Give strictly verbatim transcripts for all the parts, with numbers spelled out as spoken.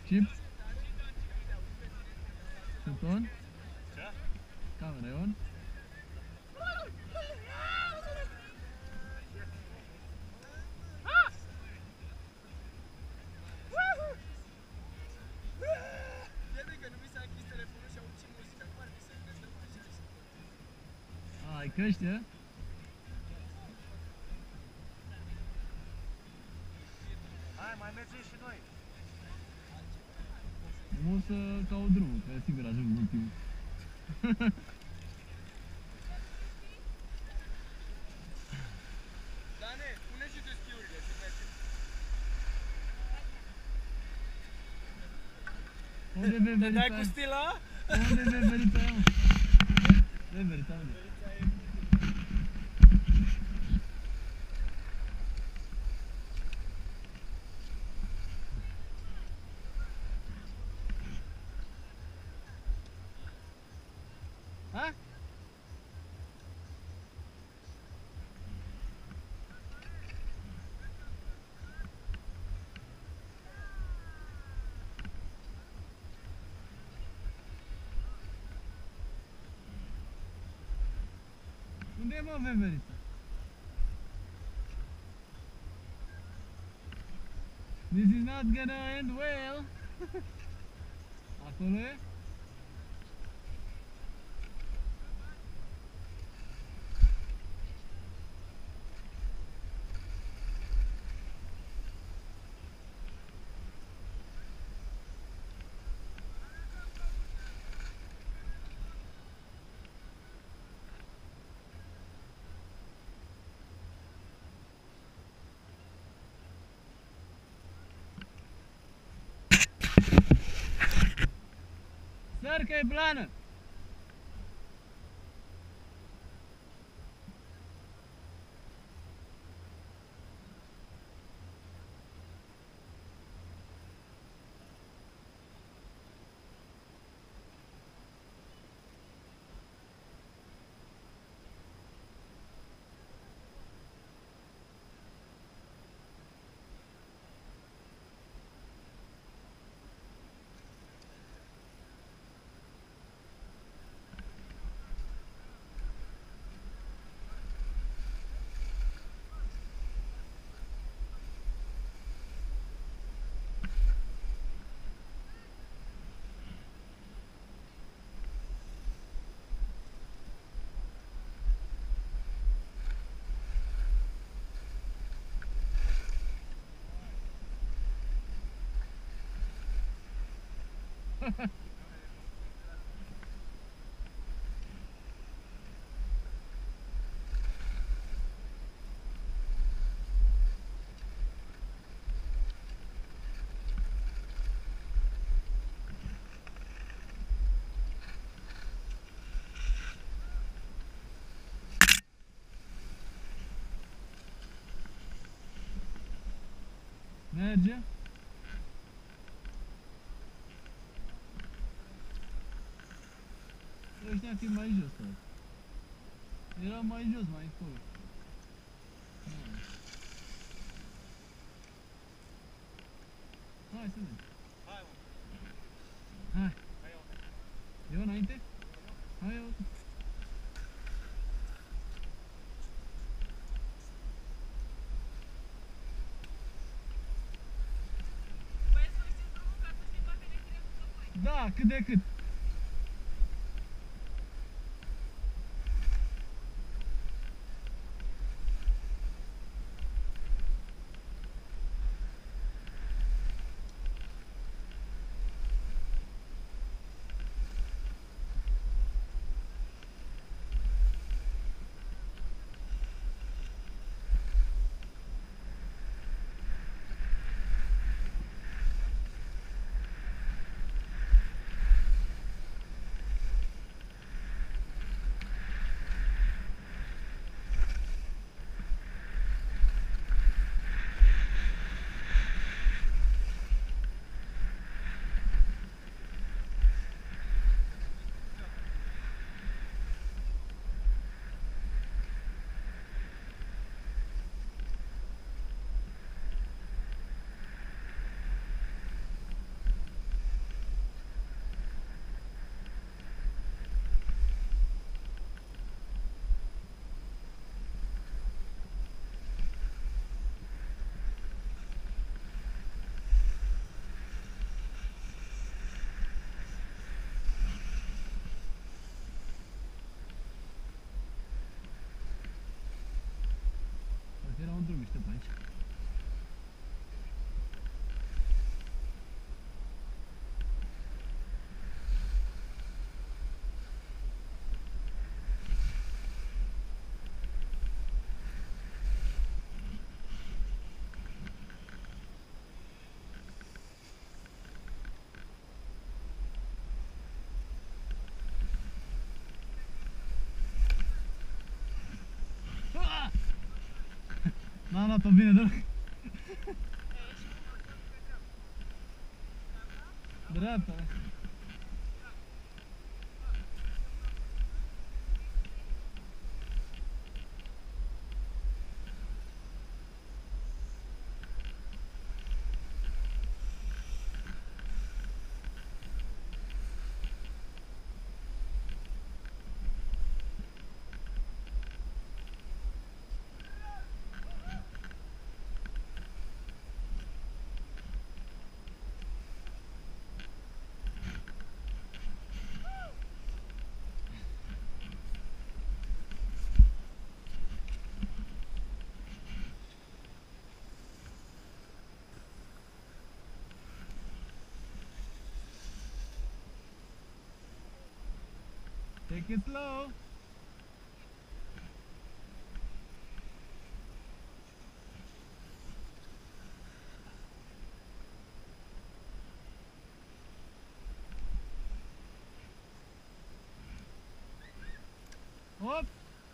Chip? Sunt on? Ce? Camera e on? A, ai căști, e? Hai, mai mergem și noi. Nu o să caut drumul, că sigur ajung ultimul. Dane, pune și tu schiurile și mergem. Unde e veverița? Te dai cu stila? Unde e veverița aia, mă? Veverița, unde? Ha? Unde e, mă, veverița? This is not gonna end well. Acolo e? Sărcă e plană! Merge? Ăștia fi mai jos, sau? Era mai jos, mai încolo. Hai să vedem. Hai, mă. Hai. Hai, eu. Eu înainte? Hai, eu. Da, cât de cât. aici. N-am luat-o bine deloc. Dreapta, da. Take it slow. Hop.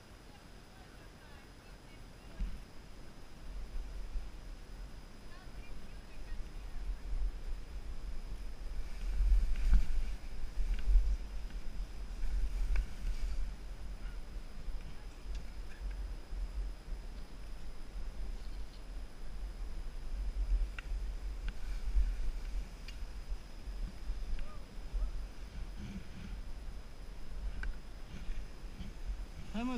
Hai, mă.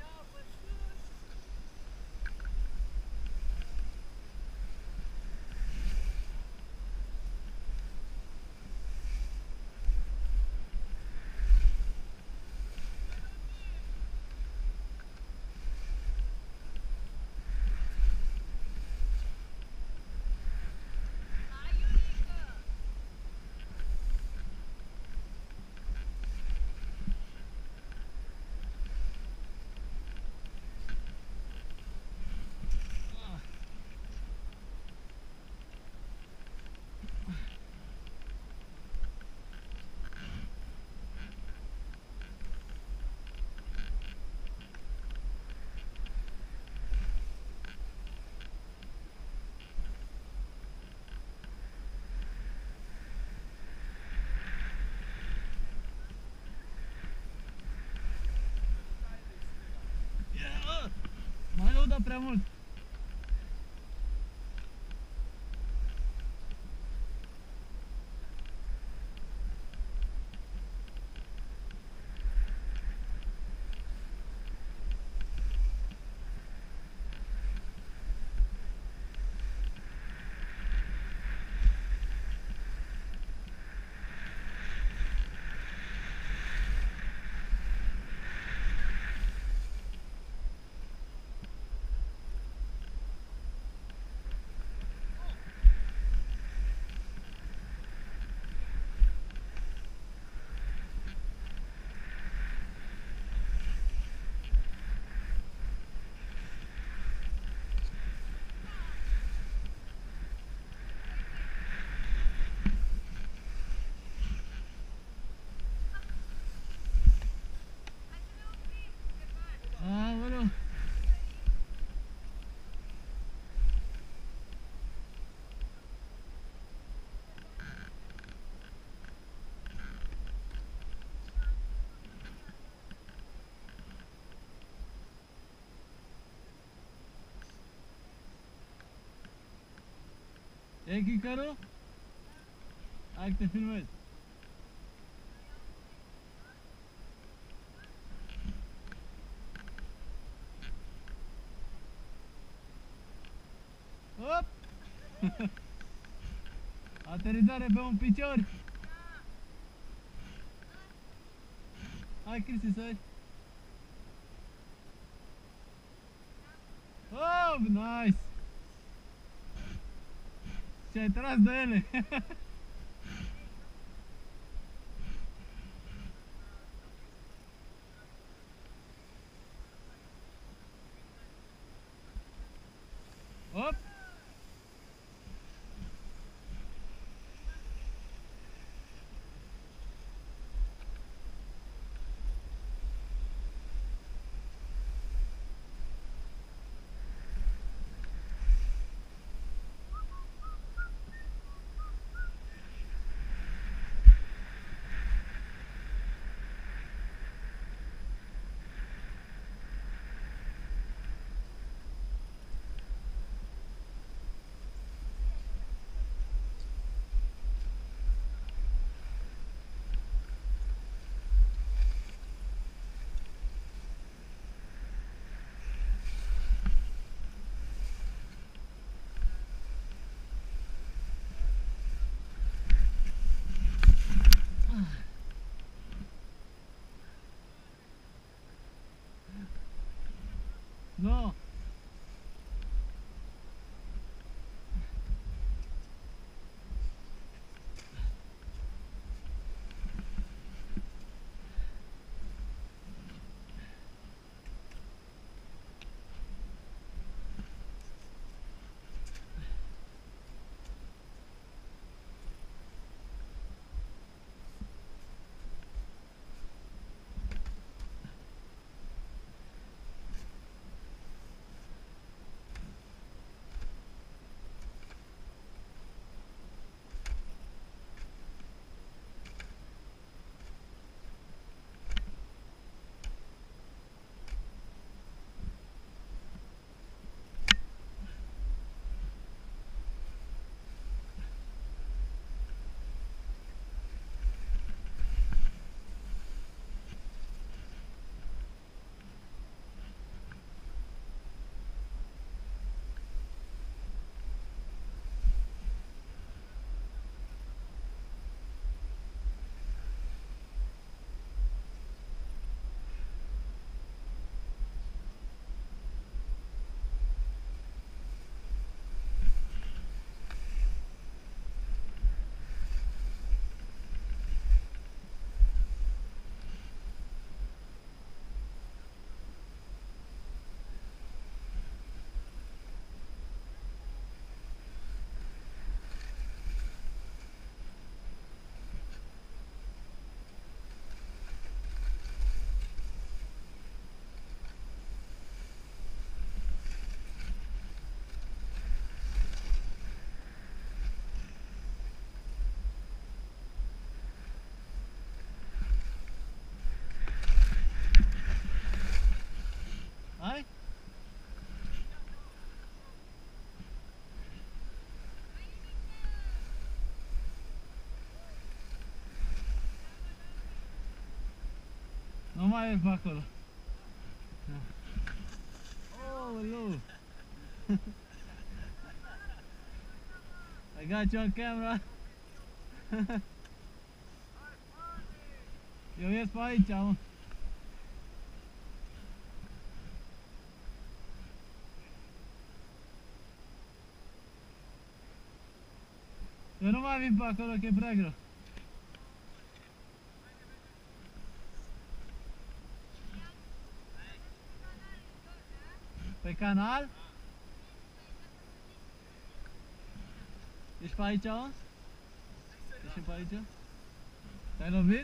Mai nu da prea mult. Aoleu. E Chicaru? Hai că te filmez. Hop! Aterizare pe un picior. Hai, Cristi, să vezi. Oh, nice! Și ai tras de ele. Op! No! Hai? Nu mai e pe acolo. Oh, I got you on camera. Eu ies pe aici, mă. Eu nu mai vin pe acolo, că e prea greu. Pe canal? Ești pe aici, mă? Ești pe aici? Te-ai lovit?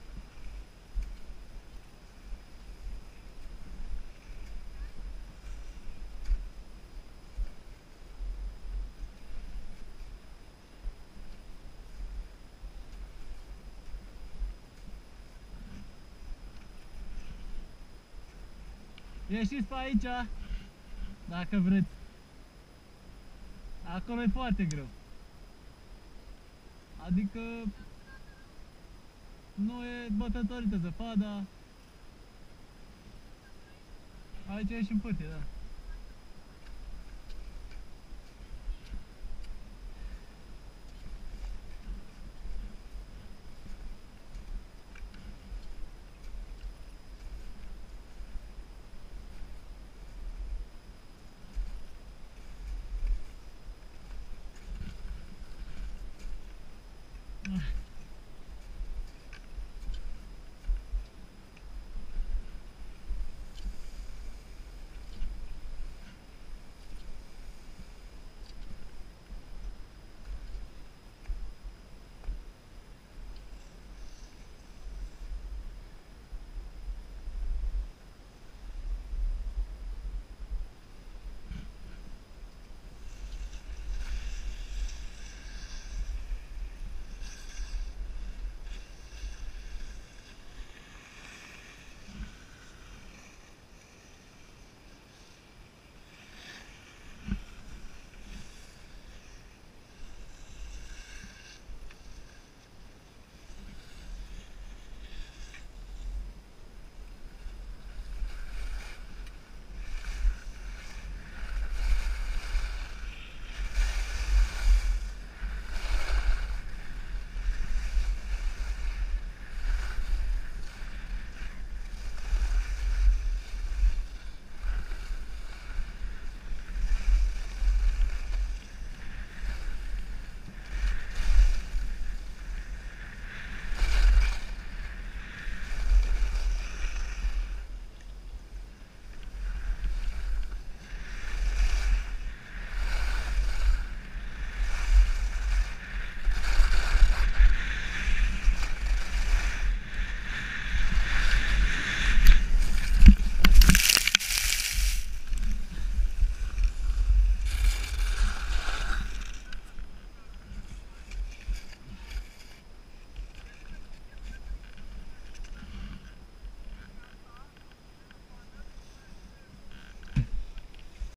Ieșiți pe aici, dacă vreți. Acolo e foarte greu. Adică nu e bătătorită zăpada. Aici e și în pârtie, da. Ah.